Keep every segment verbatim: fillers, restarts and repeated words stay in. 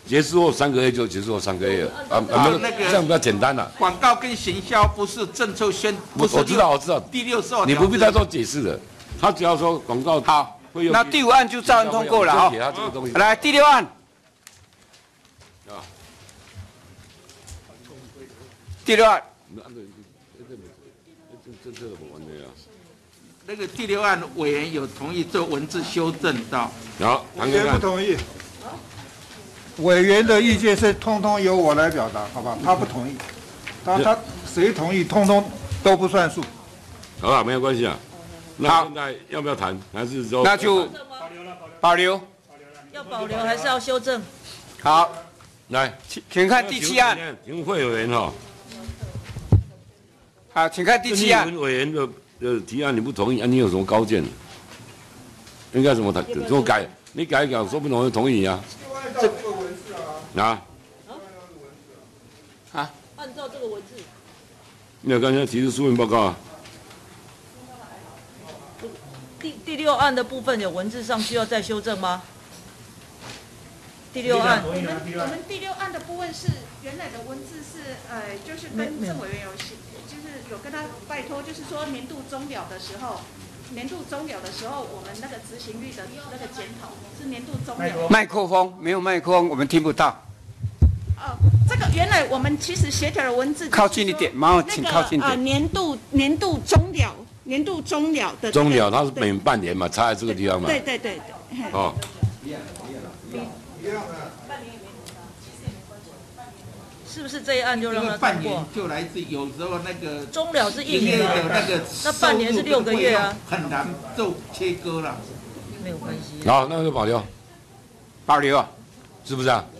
结束后三个月就结束后三个月了啊， 啊那个这样比较简单了。 广告跟行销不是政策宣，不是我知道我知道， 第六十二条你不必再做解释了。他只要说广告好， 会用， 那第五案就照样通过了啊。 给他这个东西。 来第六案。 啊。 第六案。 这这这怎么玩的呀？ 那个第六案委员有同意做文字修正到。 好， 委员不同意。委员的意见是通通由我来表达，好吧？他不同意，他他谁同意，通通都不算数。 好了，没有关系啊。那现在要不要谈？还是说？ 那就保留。 要保留还是要修正？ 好， 来， 请请看第七案。 请会委员哈。 好，请看第七案。 委员的的提案你不同意啊？你有什么高见？应该怎么谈？怎么改？你改一改，说不定我会同意你啊。 这啊？ 啊？按照这个文字。 没有，刚才提出书面报告啊。 第第六案的部分有文字上需要再修正吗？第六案。 我们我们第六案的部分是原来的文字是呃，就是跟政委员有写，就是有跟他拜托，就是说年度终了的时候。年度终了的时候，我们那个执行率的那个检讨是年度终了。 麦克风没有麦克风，我们听不到。 哦，这个原来我们其实协调的文字靠近一点，麻烦请靠近一点。 啊，年度年度终了，年度终了的。 终了，它是每半年嘛，差在这个地方嘛。 对对对对。 哦。 是不是这一案就让它半年通过？ 就来自有时候那个终了是一年的那个， 那半年是六个月啊， 很难做切割了。 没有关系。 好，那就保留， 保留啊， 是不是啊？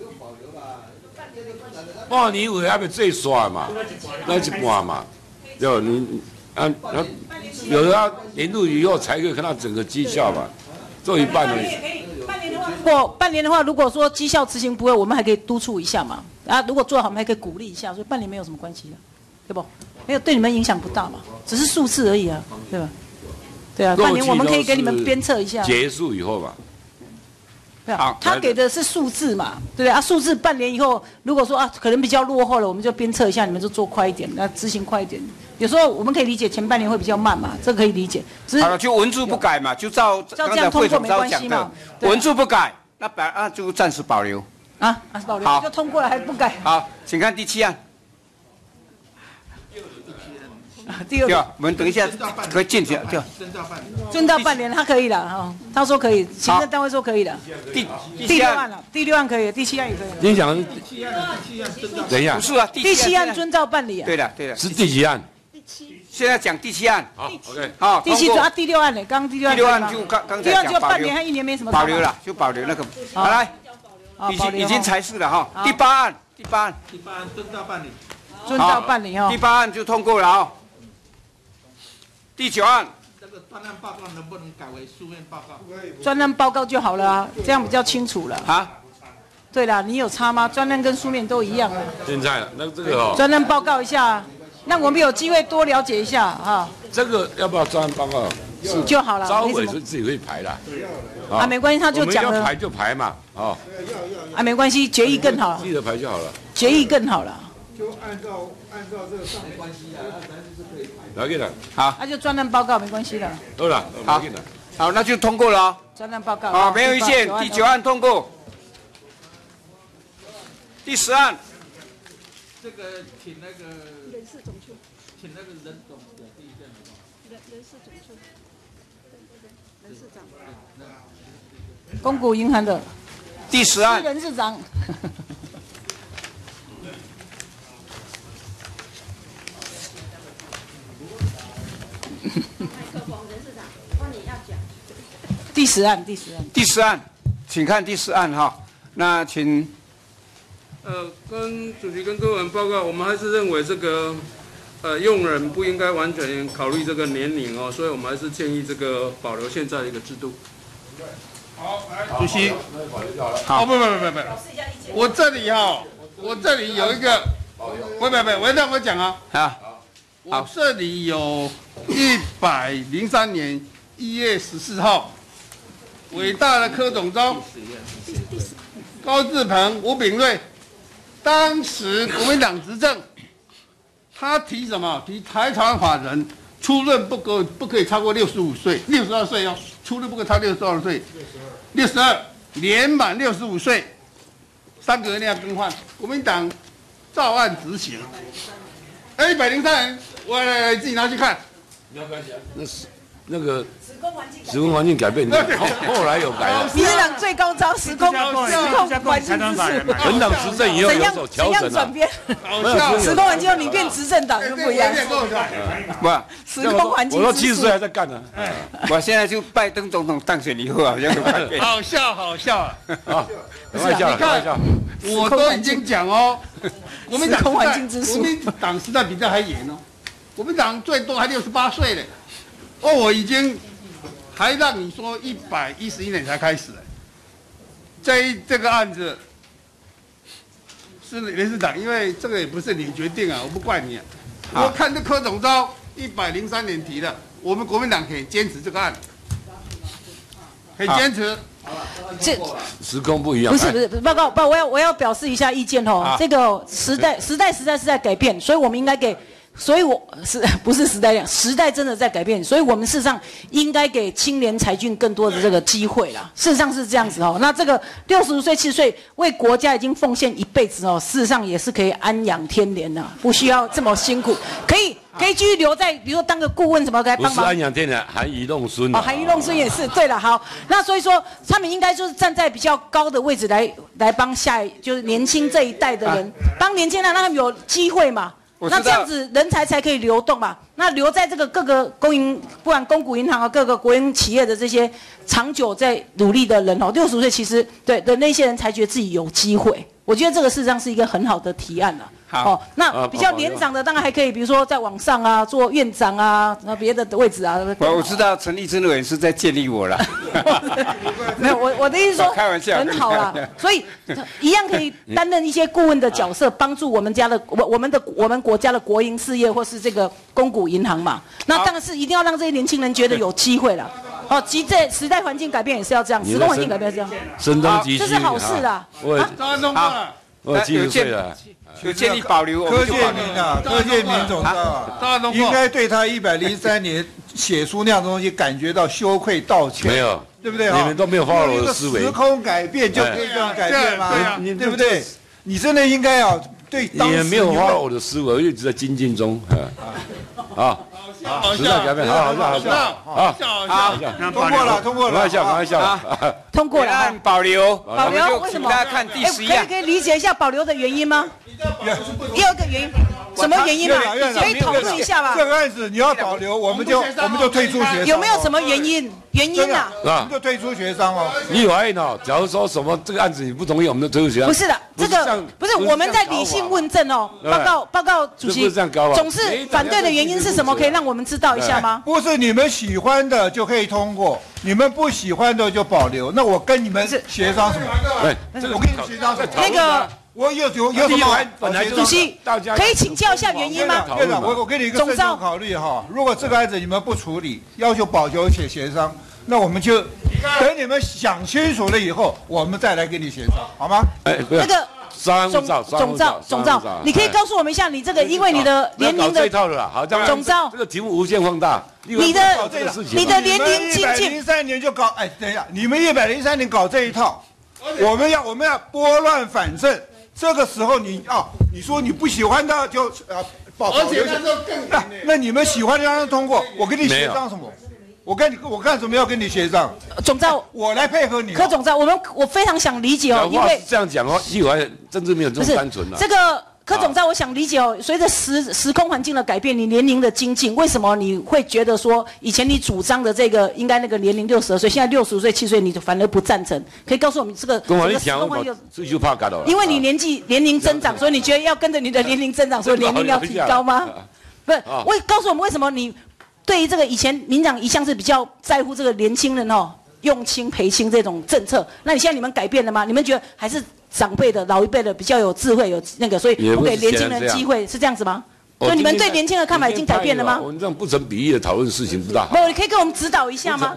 半年尾还没最刷嘛，那一半嘛，对吧？你啊啊，有的要年度以后才可以看到整个绩效嘛，做一半而已。 如果半年的话，如果说绩效执行不会，我们还可以督促一下嘛。啊，如果做好，我们还可以鼓励一下，所以半年没有什么关系的，对不？没有对你们影响不大嘛，只是数字而已啊，对吧？对啊，半年我们可以给你们鞭策一下。 结束以后吧。 对啊，他给的是数字嘛，对不对啊？数字半年以后，如果说啊可能比较落后了，我们就鞭策一下，你们就做快一点，那执行快一点。有时候我们可以理解前半年会比较慢嘛，这个可以理解。只是好了，就文字不改嘛，就照刚才会总招讲的，文字不改，那本啊就暂时保留。 啊，还是保留，就通过了还不改。 好，请看第七案。 第二个，我们等一下可以进去。对， 遵照半年，他可以了哈，他说可以，行政单位说可以了。 第第六案了，第六案可以，第七案也可以。 你讲，等一下， 不是啊， 第七案遵照办理啊。 对的，对的， 是第几案？ 第七。 现在讲第七案。 好 ，OK。 好， 第七主要第六案呢，刚第六案。 第六案就刚刚才讲保留。 第六案就半年和一年没什么。 保留了，就保留那个。好来。已经已经裁示了哈，第八案，第八案， 第八案遵照办理， 遵照办理哈。 第八案就通过了啊。第九案， 这个专案报告能不能改为书面报告？ 专案报告就好了啊，这样比较清楚了。 啊？ 对了，你有差吗？专案跟书面都一样啊。 现在那这个哦。 专案报告一下，那我们有机会多了解一下哈。 这个要不要专案报告？ 是就好了。 招委是自己可以排的。 啊，没关系，他就讲了。 我们要排就排嘛，哦。 啊，没关系，决议更好。 记得排就好了。 决议更好了。 就按照按照这个上没关系啊，那咱就是可以排。 来给他。 好。 那就专案报告没关系了。 好了， 好，好，那就通过了。 专案报告。 好，没有意见，第九案通过。第十案。 这个请那个人事总处， 请那个人总的第一件好不好？ 人人事总处，对对对，人事长。 公股银行的第十案， 人事长。第十案，第十案， 第十案，请看第十案哈。那请， 呃，跟主席跟各位委员报告，我们还是认为这个，呃，用人不应该完全考虑这个年龄哦，所以我们还是建议这个保留现在的一个制度。 好，来，主席，好，不不不不不，我这里哈，我这里有一个，不不不，我让我讲啊， 啊， 我这里有一百零三年一月十四号，伟大的柯总召高志鹏、吴秉瑞，当时国民党执政，他提什么？提财团法人出任不可不可以超过六十五岁，六十二岁哦，出任不可以超六十二岁，六十二年满六十五岁，三个月内要更换。国民党照案执行。哎，一百零三人，我来来自己拿去看。 没有关系啊，那是那个。 时空环境改变，后后来有改了。 民进党最高招时空时空环境之术， 本党执政以后有所调整啊。 时空环境你变执政党就不一样。 不， 时空环境。 我都七十岁还在干呢。 我现在就拜登总统当选以后好像有改变。 好笑，好笑啊！ 啊，开玩笑，开玩笑。 我都已经讲哦，国民党时空环境之术， 国民党时代比这还严哦，国民党最多还六十八岁嘞。哦，我已经。 还让你说一百一十一年才开始，这一这个案子是连市长，因为这个也不是你决定啊，我不怪你啊。我看这柯总召一百零三年提的，我们国民党可以坚持这个案，可以坚持。 这时空不一样。 不是不是报告报，我要我要表示一下意见哦。这个时代时代实在是在改变，所以我们应该给。 所以我是不是时代量？时代真的在改变，所以我们事实上应该给青年才俊更多的这个机会啦。事实上是这样子哦。那这个六十岁、七十岁为国家已经奉献一辈子哦，事实上也是可以安养天年呐，不需要这么辛苦，可以可以继续留在，比如说当个顾问什么来帮忙。 不是安养天年，含饴弄孙。 哦，含饴弄孙也是对了。好，那所以说他们应该就是站在比较高的位置来来帮下一就是年轻这一代的人，帮年轻人让他们有机会嘛。 那这样子人才才可以流动嘛？那留在这个各个公营，不管公股银行啊，各个国营企业的这些长久在努力的人哦，六十岁其实对的那些人才觉得自己有机会。我觉得这个事实上是一个很好的提案了。好，哦，那比较年长的当然还可以，比如说在网上啊做院长啊，那别的位置啊。 我我知道陈立真委员是在建立我了。 没有，我我的意思说， 开玩笑， 很好啦。所以一样可以担任一些顾问的角色，帮助我们家的我我们的我们国家的国营事业或是这个公股银行嘛。那当然是一定要让这些年轻人觉得有机会了。哦，即这时代环境改变也是要这样，时空环境改变是这样。 声东击西， 这是好事啦。 我好， 我七十岁了。 有建议保留柯建明啊，柯建明总召啊，应该对他一百零三年写出那样东西感觉到羞愧道歉。 没有， 对不对？ 你们都没有 follow 我的思维。 时空改变就可以这样改变吗？对不对？你真的应该啊，对。 你也没有 follow 我的思维，我一直在精进中。啊，时代改变，好好笑，好笑，好， 好，通过了，通过了， 开玩笑，开玩笑， 通过了， 按保留， 保留，为什么？ 大家看第十一案， 可以可以理解一下保留的原因吗？也有个原因，什么原因嘛？可以讨论一下吧。 这个案子你要保留，我们就我们就退出学商。 有没有什么原因？原因啊？ 我们就退出学商哦。 你有爱呢？假如说什么这个案子你不同意，我们就退出学商。 不是的，这个不是我们在理性问政哦。报告报告主席，总是反对的原因是什么？可以让我们知道一下吗？ 不是你们喜欢的就可以通过，你们不喜欢的就保留。那我跟你们协商什么？ 对， 我跟你们协商什么？ 那个。 我有有有什么？ 本来主席可以请教一下原因吗？ 院长，我我给你一个慎重考虑哈。如果这个案子你们不处理，要求保留且协商，那我们就等你们想清楚了以后，我们再来跟你协商，好吗？ 哎， 那个总总召总召，你可以告诉我们一下，你这个因为你的年龄的这一套的啦，好， 总召这个题目无限放大。 你的你的年龄精进， 一百零三年就搞，哎，等一下，你们一百零三年搞这一套，我们要我们要拨乱反正。这个时候你啊，你说你不喜欢的就呃保保留，那那你们喜欢的让他通过，我跟你协商什么？我跟你我干什么要跟你协商？ 总召， 我来配合你。 柯总召，我们我非常想理解哦，因为这样讲哦，立委政治没有这么单纯啊。 这个柯总召，我想理解哦，随着时时空环境的改变，你年龄的精进，为什么你会觉得说以前你主张的这个应该那个年龄六十二岁，现在六十岁、七岁，你就反而不赞成？可以告诉我们这个跟我时空环境这就怕搞了。 因为你年纪年龄增长，所以你觉得要跟着你的年龄增长，所以年龄要提高吗？不是，为告诉我们为什么你对于这个以前民党一向是比较在乎这个年轻人哦，用轻培轻这种政策，那你现在你们改变了吗？你们觉得还是？长辈的老一辈的比较有智慧，有那个，所以不给年轻人机会，是这样子吗？所以你们对年轻人的看法已经改变了吗？ 我们这样不成比例的讨论事情不大好。 不，你可以给我们指导一下吗？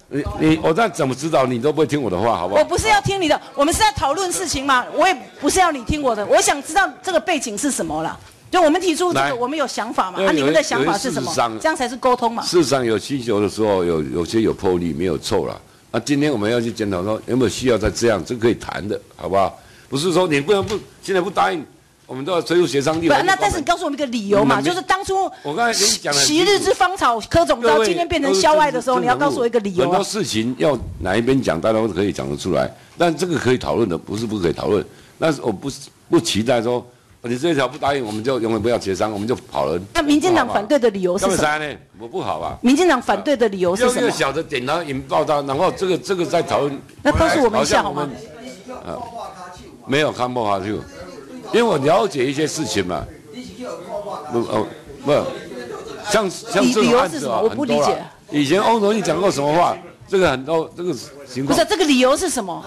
你你我那怎么知道你都不会听我的话，好不好？ 我不是要听你的，我们是在讨论事情嘛，我也不是要你听我的，我想知道这个背景是什么啦。就我们提出这个，我们有想法嘛？啊，你们的想法是什么？这样才是沟通嘛。 事实上有需求的时候，有有些有魄力，没有错了。那今天我们要去检讨说有没有需要再这样，这可以谈的，好不好？不是说你不能不现在不答应。我们都要催促协商。不， 那但是你告诉我们一个理由嘛，就是当初我刚才跟你讲了， 昔日之芳草柯总召今天变成校外的时候，你要告诉我一个理由。 很多事情要哪一边讲，大家都可以讲得出来，但这个可以讨论的，不是不可以讨论。但是我不不期待说你这一条不答应，我们就永远不要协商，我们就跑了。 那民进党反对的理由是什么？ 呢？我不好吧？ 民进党反对的理由是什么？ 用小的点，然后引爆它，然后这个这个再讨论。 那告诉我们一下好吗？ 啊，没有看不下去。因为我了解一些事情嘛，不哦不，像像这种案子啊， 我不理解。 以前欧荣义讲过什么话？这个很多这个情况。 不是这个理由是什么？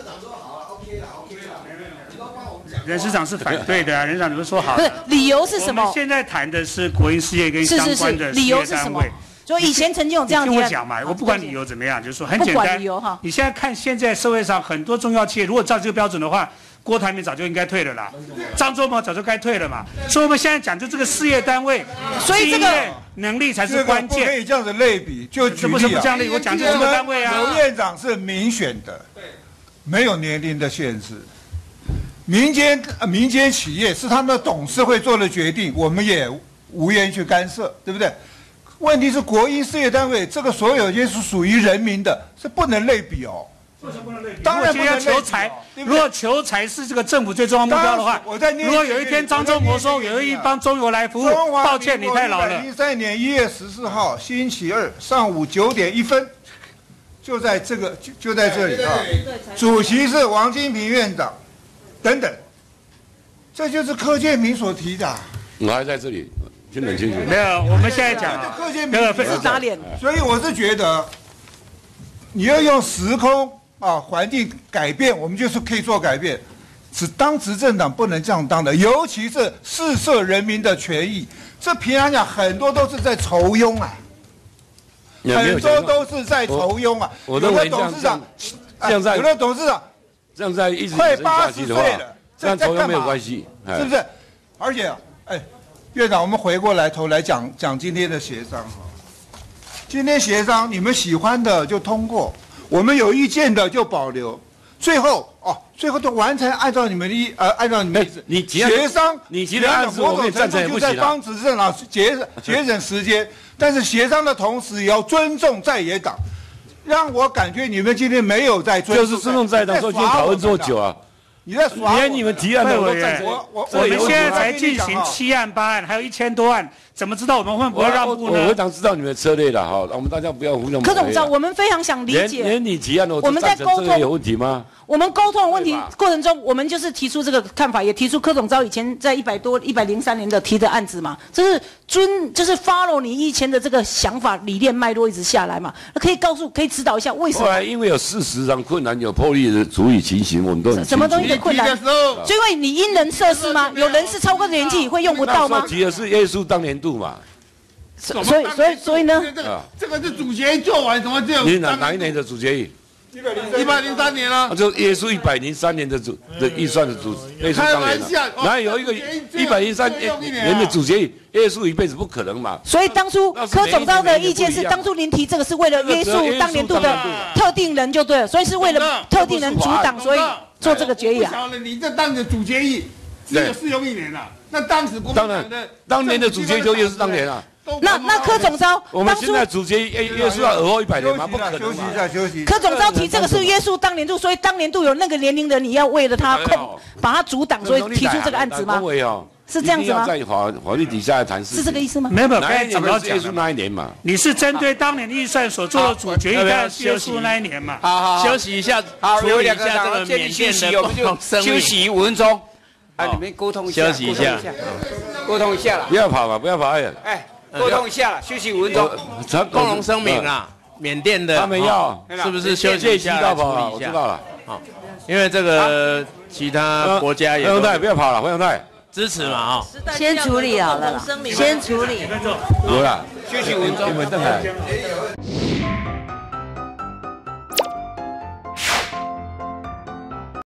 人事长是反对的啊，人事长你们说好。 不是理由是什么？ 我们现在谈的是国营事业跟相关的事业单位。 就以前曾经有这样听我讲嘛，我不管理由怎么样，就是说很简单。你现在看现在社会上很多中药企业，如果照这个标准的话。郭台铭早就应该退了啦，张忠谋早就该退了嘛，所以我们现在讲就这个事业单位， 所以这个能力才是关键。 不可以这样子类比，就举例啊。 怎么这样类比？我讲就这个单位啊。 刘院长是民选的，没有年龄的限制。民间民间企业是他们的董事会做的决定，我们也无缘去干涉，对不对？问题是国营事业单位，这个所有些是属于人民的，是不能类比哦。 当然不能求财。如果求财是这个政府最重要目标的话，如果有一天张忠谋说有一帮中油来服务，抱歉你太老了。 二零一三年一月十四号星期二上午九点一分，就在这个就就在这里啊，主席是王金平院长，等等，这就是柯建铭所提的。 我还在这里，听得很清楚。 没有，我们现在讲柯建铭是打脸，所以我是觉得你要用时空。啊，环境改变，我们就是可以做改变。只当执政党不能这样当的，尤其是试涉人民的权益。这平常讲很多都是在酬庸啊，很多都是在酬庸啊。 有的董事长，这样在有的董事长这样在一直快八十岁了， 这样酬庸没有关系， 是不是？而且，哎，院长，我们回过来头来讲讲今天的协商哈。今天协商，你们喜欢的就通过。我们有意见的就保留，最后哦，最后都完成按照你们的意呃，按照你们的你协商， 你提的案子我可以赞成也不行啊。 就在帮执政党节节省时间，但是协商的同时也要尊重在野党，让我感觉你们今天没有在尊重， 就是尊重在野党，说今天讨论多久啊？ 你在耍我， 连你们提案的我都赞成。 我我我们现在才进行七案八案，还有一千多案，怎么知道我们会不会让步呢？ 我当然知道你们的策略了哈，我们大家不要互相。 柯总召，我们非常想理解。 连你提案的我们在沟通有问题吗？ 我们沟通的问题过程中，我们就是提出这个看法，也提出柯总召以前在一百多、一百零三年的提的案子嘛，这是遵就是 follow 你以前的这个想法、理念脉络一直下来嘛，可以告诉、可以指导一下为什么？ 后来因为有事实上困难、有魄力的处理情形，我们都很什么东西的困难？所以因为你因人设事吗？有人是超过年纪会用不到吗？ 提的是耶稣当年度嘛。 所以所以所以呢？ 这个这个是主决议做完，怎么就？ 你哪哪一年的主决议？ 一百零三年了。 就耶稣一百零三年的主的预算的主耶稣当年。哪有一个一百零三年的主决议？耶稣一辈子不可能嘛。 所以当初柯总召的意见是，当初您提这个是为了约束当年度的特定人就对了，所以是为了特定人阻挡，所以做这个决议啊。 不晓得你这当年的主决议只有适用一年了，那当时国民党的当年的主决议就耶稣当年啊。 那那柯总召， 我们现在主决议约束要尔后一百年吗？不可能。 休息一下，休息。 柯总召提这个是约束当年度，所以当年度有那个年龄的，你要为了他控，把他阻挡，所以提出这个案子吗？是这样子吗？ 在法法律底下来谈事， 是这个意思吗？ 没有没有， 哪一年是耶稣那一年嘛？ 你是针对当年的预算所做的主决议，当然是耶稣那一年嘛。 好好休息一下， 好， 处理一下这个缅甸的共同声明。 休息五分钟。啊，你们沟通一下。 休息一下， 沟通一下了。 不要跑嘛，不要跑哎。 哎。沟通一下了，休息五分钟。 共同声明啦，缅甸的他们要是不是休息一下来处理一下？ 我知道了。 好，因为这个其他国家也。 黄永泰不要跑了，黄永泰支持嘛啊。 先处理好了，先处理。 有了， 休息五分钟。 你们等下。